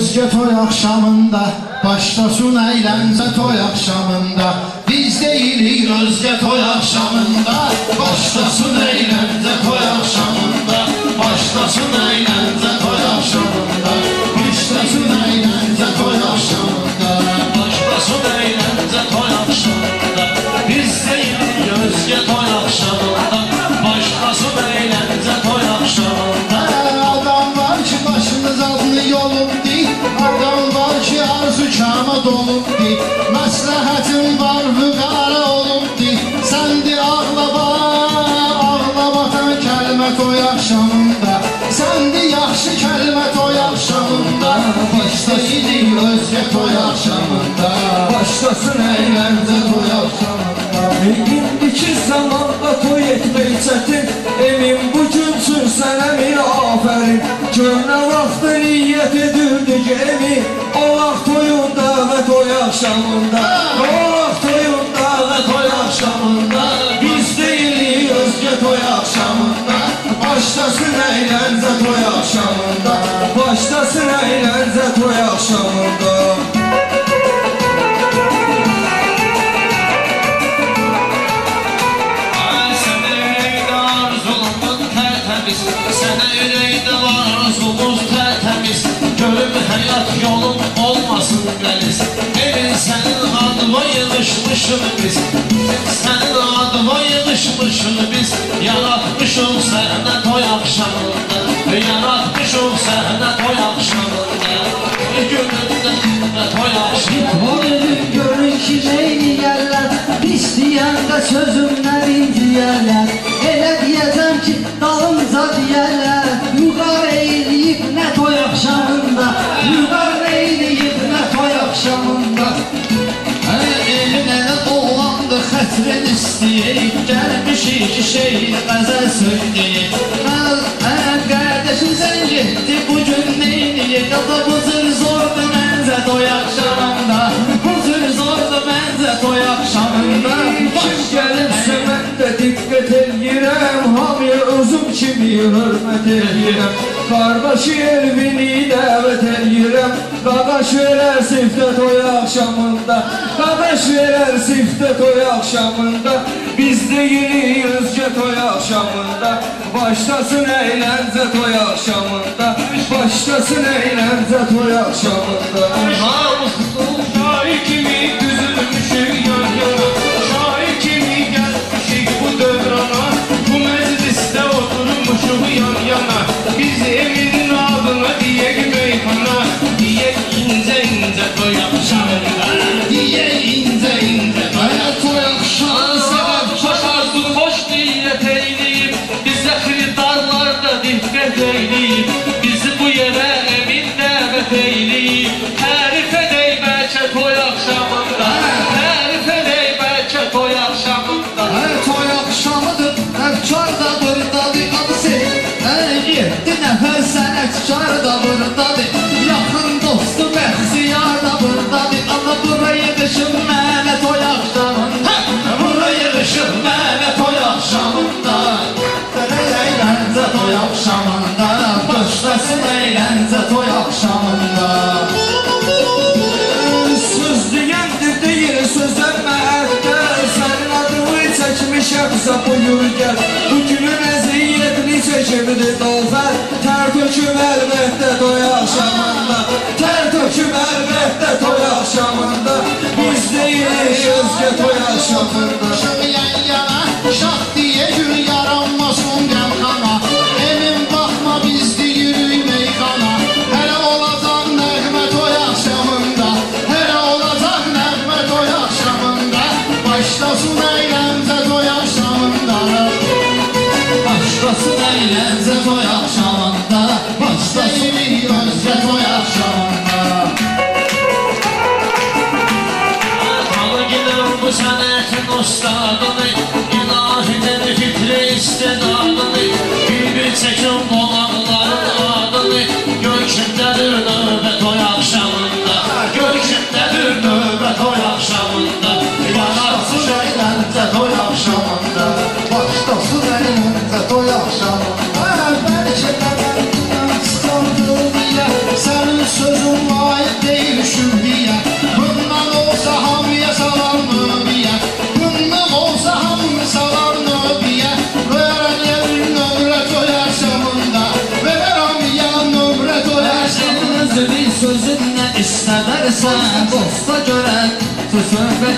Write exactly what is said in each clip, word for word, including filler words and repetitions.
özgə toy axşamında, başlasın əyləncə toy axşamında. Biz deyilik özgə toy axşamında, başlasın əyləncə toy axşamında. Başlasın əyləncə toy axşamında, başlasın əyləncə toy axşamında. Başlasın əyləncə toy axşamında, biz deyilik özgə toy axşamında, başlasın əyləncə toy axşamında. Adam var ki başımız adını yolub deyil, adam var ki arzu kama dolub deyil, məsləhətin var vüqara olub deyil. Səndi ağlaba, ağlabatan kəlmə toy axşamında, səndi yaxşı kəlmə toy axşamında. Başlasın özgə toy axşamında, başlasın əyləncə toy axşamında. İndiki zamanda toy etmək çətin, emin bu gün üçün sənə min afərin. Köhnə vaxtı niyyət edirdik emin, o vaxt toyunda və toy axşamında, o vaxt toyunda və toy axşamında. Biz deyilik özgə toy axşamında, başlasın əyləncə toy axşamında, başlasın əyləncə toy axşamında. Sənə ürəkdə var arzumuz tərtəmiz, görüb həyat yolun olmasın qəliz. Evin sənin adıma yığışmışıq biz, sənin adıma yığışmışıq biz. Yaratmışıq sənə toy axşamında, yaratmışıq sənə toy axşamında, günündə toy axşamında. O ölüm görün ki neyniyərlər, pis deyəndə sözümdən inciyərlər. Elə deyəcəm ki dalımca deyərlər, yuqar eyləyib nə toy axşamında, yuqar eyləyib nə toy axşamında. Elinə oğlandı xətrin istəyək, gəlmişik ki şehir qəzəl söyləyək. Qardeşim sən getdi bugün neyniyək, da bu cür zordur məncə toy axşamında, bu cür zordur məncə toy axşamında. Kim gəlirsə mən də diqqət eləyirəm, hamıya özüm kimi hörmət eləyirəm. Qardaşı Elvini dəvət eləyirəm, qaqaş verər siftə toy axşamında, qaqaş verər siftə toy axşamında. Biz deyilik özgə toy axşamında, başlasın əyləncə toy axşamında, başlasın əyləncə toy axşamında. Namuslu şair kimi düzülmüşük yan yana, şair kimi gəlmişik bu dövrana, bu məclisdə oturmuşuq yan yana. Biz evinin adına deyək meyxana, deyək incə incə toy axşamında, deyək incə incə toy axşamında. Xoş arzu, xoş niyyət eyləyib, bizə xiridarlar da diqqət eyləyib, bizi bu yerə emin dəvət eyləyib. Tərif edək bəlkə toy axşamında, tərif edək bəlkə toy axşamında. Toy axşamıdır, əfkar da buradadır, adı senin. Yeddi nəfər sənətkar da buradadır, yaxın dostu bəxtiyar da buradadır. Ana bura yığışın mənə toy axşamında, bura yığışın mənə toy axşamında. Əyləncə toy axşamında, başlasın əyləncə toy axşamında. Söz deyəndir deyir sözə məəttəl, sənin adını çəkmişəm buyur gəl. Bu günün əziyyətini çəkirdi dolfər, tər töküm əlbəttə toy axşamında, tər töküm əlbəttə toy axşamında. Biz deyilik özgə toy axşamında. Yan yana, şah diye gül yaranmasın gəlxana, emin baxma biz deyirik meyxana. Hələ olacaq nəğmə toy axşamında, hələ olacaq nəğmə toy axşamında. Başlasın əyləncə toy axşamında, başlasın əyləncə toy axşamında, başlasın özgə toy axşamında. Halı gidən bu sənətin ustadını, ilahinin fikri istedadını, bir-bir çəkin qonaqların adını. Göykündədir növbə toy axşamında, göykündədir növbə toy axşamında. Başlasın əyləncə toy axşamında, başlasın əyləncə toy axşamında. Bəlkə məndən çıxardı deyə, sənin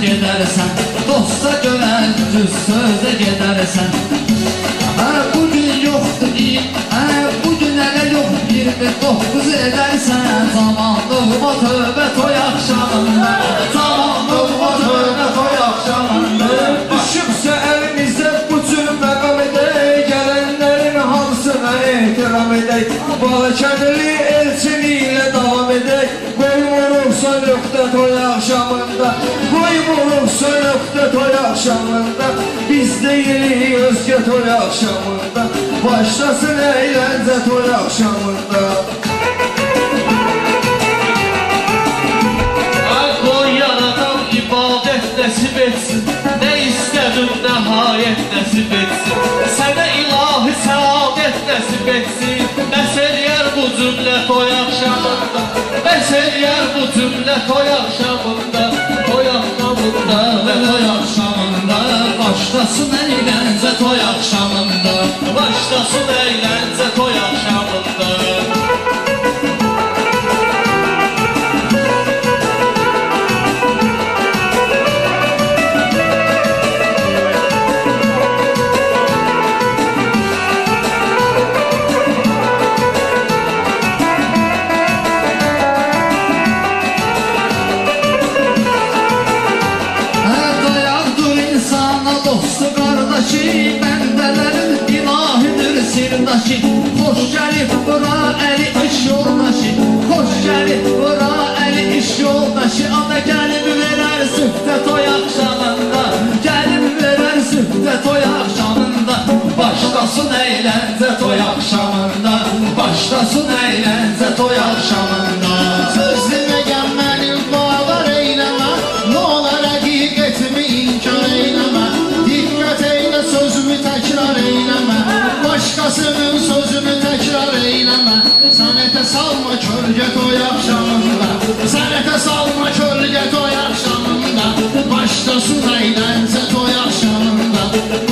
gedərsən, dosta görə düz sözə gedərsən. Hə, bugün yoxdur deyib, hə, bugün hələ yox, iyirmi doqquz edərsən. Zamanlıqma tövbə toy axşamında, zamanlıqma tövbə toy axşamında. Düşübsə əlimizə bu cür məqam edək, gələnlərin hamısına ehtiram edək. Balakənli elçini ilə davam edək, qoymuruq sönükdə toy axşamında, qoymuruq sönükdə toy axşamında. Biz deyilik özgə toy axşamında, başlasın əyləncə toy axşamında. Ay qoy yaradan ibadət nəsib etsin, nə istədim nəhayət nəsib etsin. Sənə ilahi səadət nəsib etsin, bəs eləyər bu cümlə toy axşamında, bəs eləyər bu cümlə toy axşamında, toy axşamında və toy axşamında. Başlasın əyləncə toy axşamında, başlasın əyləncə toy axşamında. bəndələrin ilahidir sirdaşı. Xoş gəlib bura əli iş yoldaşı, xoş gəlib bura əli iş yoldaşı. Ana gəlib verər süfdə toy axşamında, gəlib verər süfdə toy axşamında. Başlasın əyləncə toy axşamında, başlasın əyləncə toy axşamında. Söz deməyən mənim bağlar eyləmə, nə olar həqiqətimi inkar eyləmə. Diqqət eylə sözümü təkrar eyləmə, başqasının sözünü təkrar eyləmə. Sənətə salma kölgə toy axşamında, sənətə salma kölgə toy axşamında. Başlasın əyləncə toy axşamında.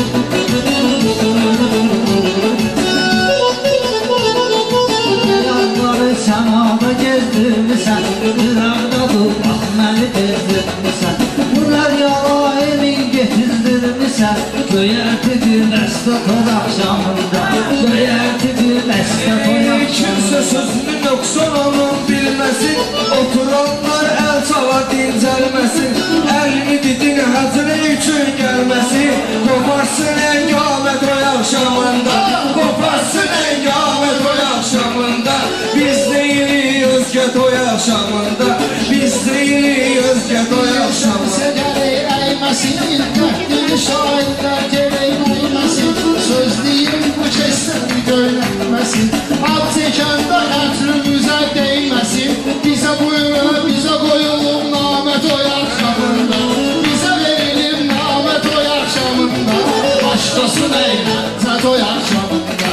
Ayaqları səmada gezdirmisən, qıraqda dur, bax məni bezdirmisən. Bunlar yala elin getirdirmisən, göyərtidir dəstə toy axşamında, göyərtidir dəstə toy axşamında. Kimsə sözünü nöqsan onun bilməsin, oturanlar əl çala dincəlməsin. Əlini didin həzri üçün gəlməsin, qoparsın əngamə toy axşamında, qoparsın əngamə toy axşamında. Biz deyilik özgə toy axşamında, biz deyilik özgə toy axşamında. Gərək əyməsin, qəhdini şahidlər gərək əyməsin. Söz deyim bu kəsdən göynətməsin, ad çəkəndə ətrümüzə deyməsin. Bizə buyurur, bizə qoyulub namə toy axşamında, bizə verilir namə toy axşamında. Başlasın əyləncə toy axşamında.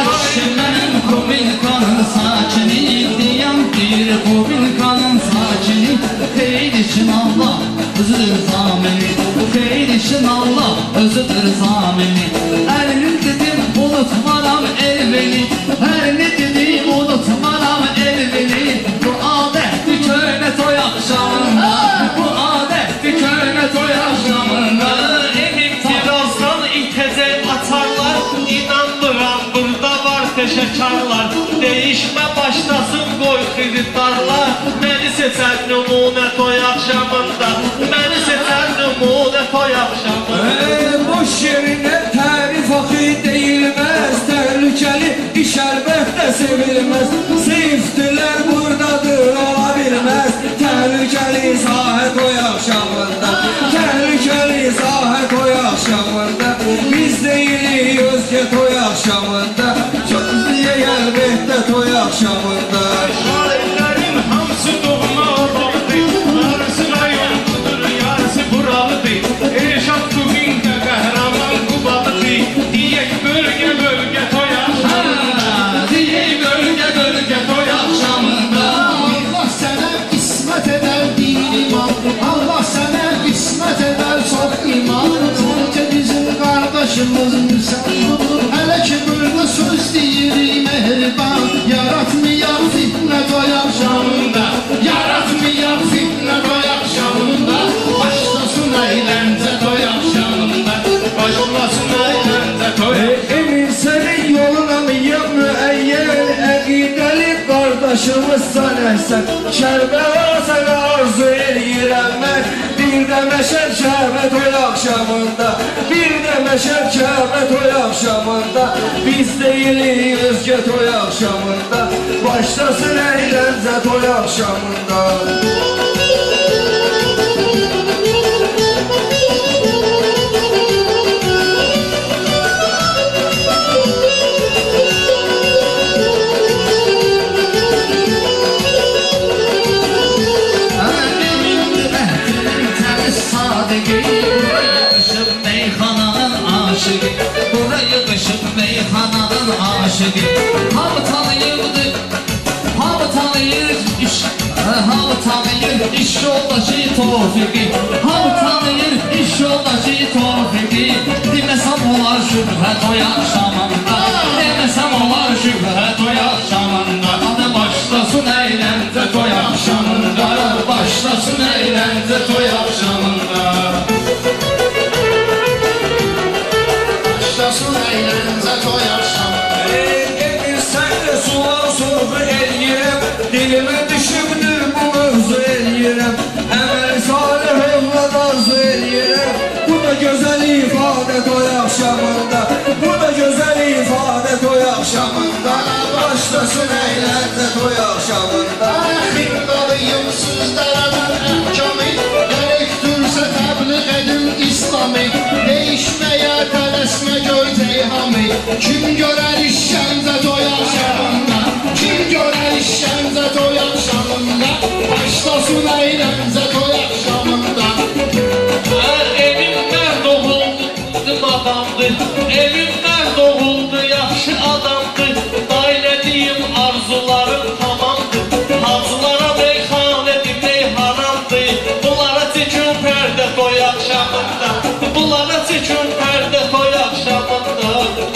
Mənim Kubinkanın sakini, deyəm bir Kubinkanın sakini. Xeyr için Allah özüdür zamini, xeyr için Allah özüdür zamini. Əlini dedim unutmaram elveni, əlini dedim unutmaram elveni. Bu adətdir köynə toy axşamında, bu adətdir köynə toy axşamında. Emin birazdan itəcək açarlar, inanmıram burada var peşəkarlar. Değişmə başlasın qoy xiridarlar, məni seçər nümunə toy axşamında, məni seçər nümunə toy axşamında. Eee, boş yerinə tərif axı deyilməz, təhlükəli iş əlbəttə sevilməz. Seyfdilər buradadır, ola bilməz, təhlükəli sahə toy axşamında, təhlükəli sahə toy axşamında. Biz deyilik özgə toy axşamında, söz deyək əlbəttə toy axşamında. Şairlərin hamısı doğma obalıdır, yarısı rayonludur, yarısı buralıdır. Erşad bugündə qəhrəman Qubalıdır, deyək bölgə bölgə toy axşamında, deyək bölgə bölgə toy axşamında. Allah sənə qismət edər din iman, Allah sənə qismət edər çox iman. Səncə bizim qardaşımız müsəlman, hələ ki burada söz deyirik mehriban. Yaratmayaq fitnə başımızsan əhsən Kərbəla sənə arzu eləyirəm mən Bir də məşəl Kəbə toy axşamında Bir də məşəl Kəbə toy axşamında Biz deyilik özgə toy axşamında Başlasın əyləncə toy axşamında Burayı kışıp meyhananın aşığı Hamı tanıyırdı, hamı tanıyır iş Hamı tanıyır iş yoldaşı Tofiqi Hamı tanıyır iş yoldaşı Tofiqi Demesem olar şübhə toy akşamında Demesem olar şübhə toy akşamında Adı başlasın eğlence toy akşamında Başlasın eğlence toy akşamında Başlasın eğlence toy akşamında Emin sənlə sular sorğu eləyirəm Dilimə düşübdür bu mövzu eləyirəm Əməl salih evlad arzu eləyirəm Bu da gözəl ifadə toy axşamında Bu da gözəl ifadə toy axşamında Başlasın əyləncə toy axşamında Xırdalıyım sözlərədən əhkami Gərək dursa təbliğ edim İslami Değişməyə tələsmə göy ceyhami Kim görər işkəncə toy axşamında Kim görər işkəncə toy axşamında Başlasın əyləncə toy axşamında Evim mərd oğuldu adamdı Evim mərd oğuldu yaxşı adamdı Dailədiyim arzularım tamamdı Hacılara meyxanədi meyhanamdı Bunlara çəkin pərdə toy axşamında Bunlara çəkin pərdə toy axşamında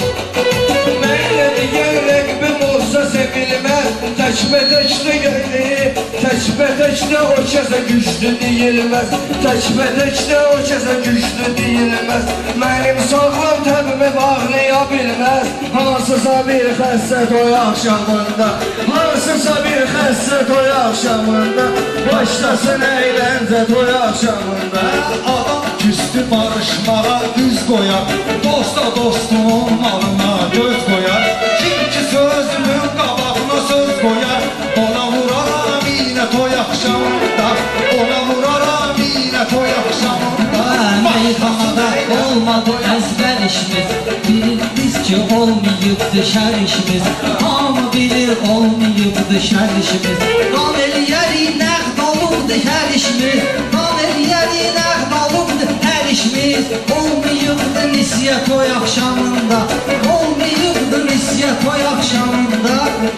Məylədi gəl rəqbim olsa sevilməz Təkbətəkdə gəlir Təkbətəkdə o kəsə güclü deyilməz Təkbətəkdə o kəsə güclü deyilməz Mənim sağlam təbimi bağlaya bilməz Hansısa bir xəstə toy axşamında Hansısa bir xəstə toy axşamında Başlasın əyləncə toy axşamında Adam küstü barışmağa düz qoyar Dosta dostunun malına göz qoyar Kim ki sözünün qabağına söz qoyar Ona vuraram yine toy axşamında Ona vuraram yine toy axşamında Meyhanada olmadı əzbər işimiz Biliriz ki olmayıbdı şər işimiz Hamı bilir olmayıbdı şər işimiz Qan eləyəri nəqd olubdu hər işimiz Qan eləyəri nəqd olubdu hər işimiz Olmayıbdı nisyə toy axşamında Olmayıbdı nisyə toy axşamında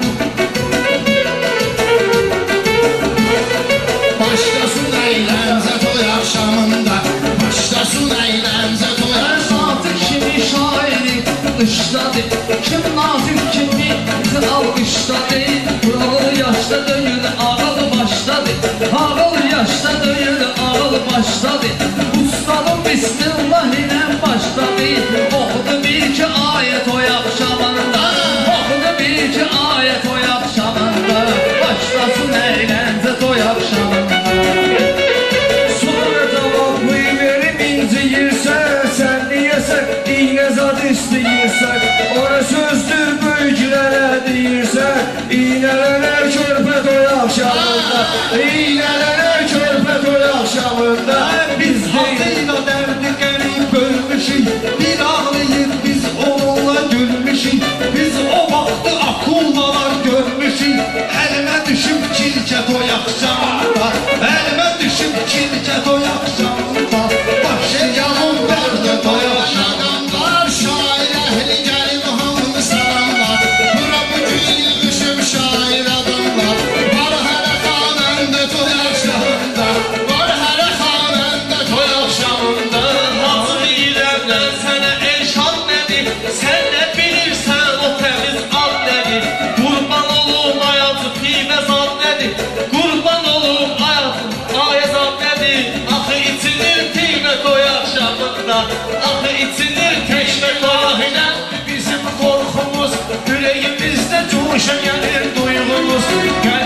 Başlasın əyləncə toy axşamında Başlasın əyləncə toy axşamında Nazik kimi şairi dışladı Kim nazik kimi bizi alkışladı Ağıl yaşta döyül ağıl başladı Ağıl yaşta döyül ağıl başladı Ustanın bismillah ile başladı Okudu bir iki ayet o akşamında Okudu bir iki ayet o akşamında Başlasın eğlence toy akşamında Sonra cavabı verib inciyirsən Sən deyəsən dinə zad istəyirsən Ona sözdür böyüklərə deyirsən İynələnər körpə toy axşamında İynələnər körpə toy axşamında Biz halıyla derdi qərib bölmüşük Bir ağlayır biz onunla gülmüşük Biz o vaxtı akullalar görmüşük Əlimə düşüb kilkə toy axşamında Əlimə düşüb kilkə toy axşamında Başı yağın dərdə toy axşamında Var şair əhli gəlib hamını salamlar Bura bugün yığışıb şair adamlar Var hələ xanəndə toy axşamında Var hələ xanəndə toy axşamında Hacı deyirəm mən sənə Elşan nədir Sən nə bilirsən o təmiz ad nədir Qurban olum ayazı pivə zad nədir Qurban olum ayazı ayazad nədir Axı içilir pivə toy axşamında Axı içilir teşvə toyahına Bizim qorxumuz ürəyimizdə cuşa gəlir duyğumuz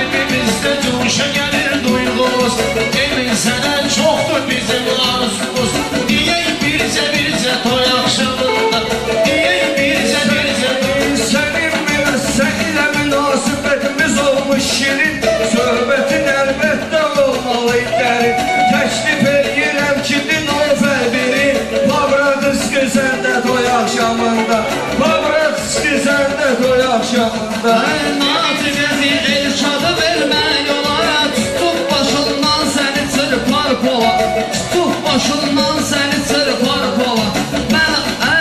olmuş şirin, söhbətin əlbəttə olmalı dərin. Təklif edirəm ki, din olfər biri, Pavradski səndə toy axşamında, Pavradski səndə toy axşamında. Natiqəzi Elşadı vermək olara, tutub başından səni çırpar pola, tutub başından səni çırpar pola. Mən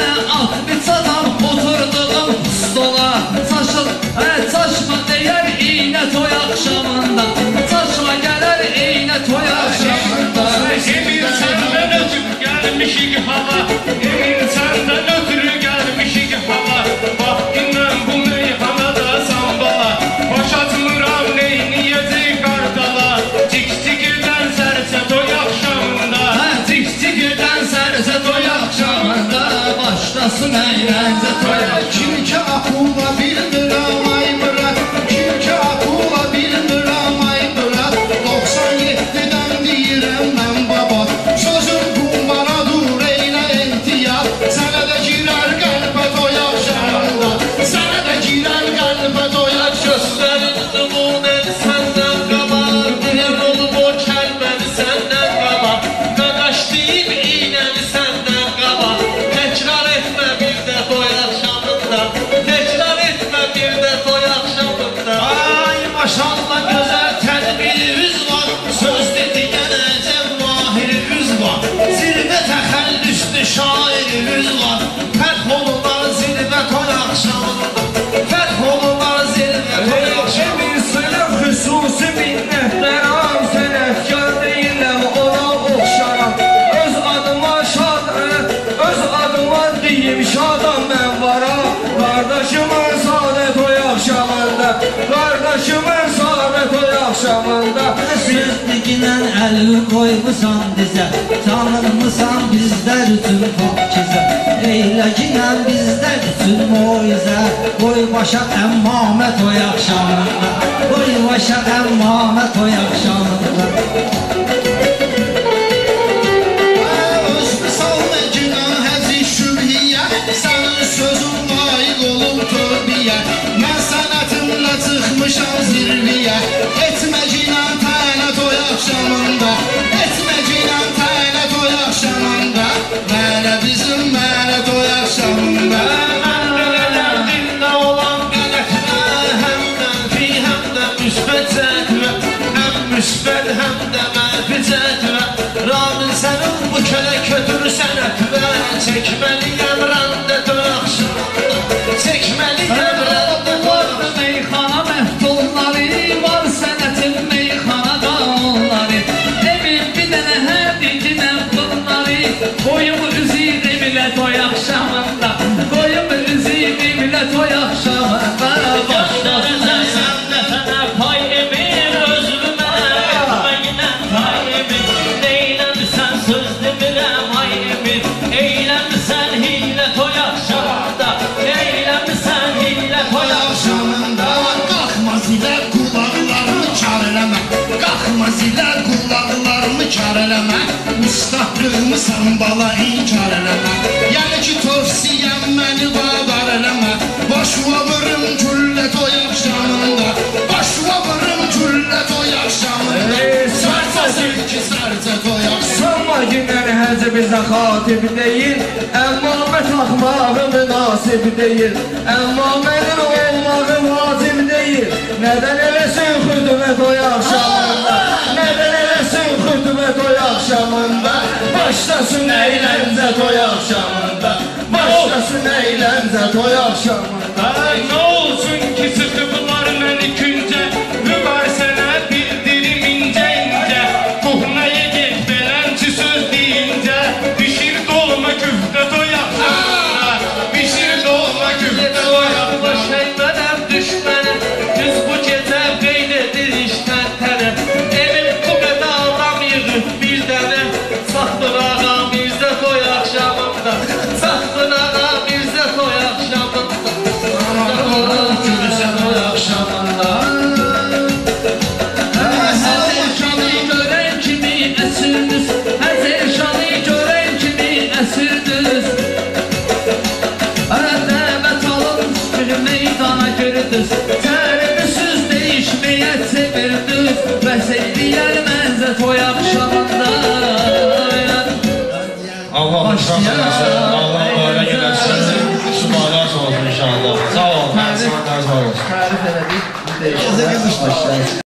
atlıcadan oturduğum stola, çaşıl, çaşma deyər iynə toy axşamında, çaşma gələr iynə toy axşamında. Emin səndən ötüb gəlmişik hala, emin səndən ötürü gəlmişik hala. Vaxtindən bu meyxanada sambala, baş atmıram neyniyəcək qardala. Cik-cik edən sərcə toy axşamında, Cik-cik edən sərcə toy axşamında, başlasın əyləncə toy axşamında. Kim ki akula bilmirəm ay bırak, kim ki akula bilmirəm ay bırak. Doksan yeddidən deyirəm mən baba, sözüm kumbara dur eylə ehtiyat. Sənə də girər qəlbə toy axşamında, sənə də girər qəlbə toy axşamında. gözlərin nümunən səndən qabar, bir olub o kəlməni səndən qabar. Qaqaş deyib iynəni səndən qabar, təkrar etmə bir də toy axşamında, təkrar etmə bir də toy axşamında. Ay maşallah gözəl tədbirimiz var, söz dediğən əcəb mahirimiz var. Zirvə təxəllüslü şairimiz var, fərq olurlar zirvə toy axşamında, fərq olurlar zirvə toy axşamında. Emin sənə xüsusi minnətləram, sənətkar deyiləm, ona oxşaram. Öz adıma şad, öz adıma deyim şadam mən varam. Qardaşımın sadə toy axşamında, qardaşımın sadə toy axşamında. Sözlüğünə əli qoymusan dizə, tanınmısan bizlər üçün fakizə. Eyləginə bizlər üçün moizə, qoy başa əmmamə toy axşamında, qoy başa əmmamə toy axşamında. Öz misal məkinan həzi şübhiyə, sənin sözün layiq olub törbiyə. Mən sənətimlə çıxmışam zirviyə, etməcinən tənə toy axşamında, etməcinən tənə toy axşamında. Mənə bizim mənə toy axşamında. Məndələr dində olan qələtlər, həm mənfi, həm də müsbət cəhdlər, həm müsbət, həm də mənfi cəhdlər. Ramin sənin bu kələ kötür sənətlər, çəkməliyəm rəndə toy axşamında, çəkməliyəm rəndə toy axşamında. Meyxana məhdulları var, sənətin meyxana qanunları. Emin bir dənə hədicinəm bunları, qoyum üzüyü bilə toy axşamında, qoyum üzüyü bilə toy axşamında. Başlasın Səndə sənə pay emir, özümü mənə etməyinəm pay emir. Neyləmirsən söz demirəm ay emir, eyləmirsən hiylə toy axşamında, eyləmirsən hiylə toy Axşamında qalxma zilə qulaqlarını kar eləmə, qalxma zilə qulaqlarını kar eləmə. Ustaqlığımı sən bala inkar eləmə, yəni ki tövsiyəm məni vadar eləmə. Başıma vırım güllə toy axşamında, başıma vırım güllə toy axşamında. Sərcə sevki sərcə toy axşamında. Sanma günlər həzə bizə xatib deyil, əmmamə taxmağı münasib deyil, əmma mənim olmağı vacib deyil. Nədən eləsin xüdümə toy axşamında, nədən eləsin xüdümə toy axşamında. Başlasın əyləncə toy axşamında, başlasın əyləncə toy axşamında. Nə olsun ki sıxıblar məni küncə, mübahisənə bildirim incə incə. Kuhnaya get belənçi söz deyincə, bişir dolma küftə toy axşamında, bişir dolma küftə toy axşamında. Şeymədəm düşmənə, düz bu gecə qeyd edir işdən tənə. Emin bu qədər adam yığıb bir dənə, saxdır ağam bizdə toy axşamında, saxdır ağam bizdə toy axşamında. sevir düz Bəs eyləyər mənzə toy axşamında Allah başlasın, Allah böyle gidersin. Şumalar olsun inşallah. Sağ olun. Tərif elədik, bu deyişlər başlayır.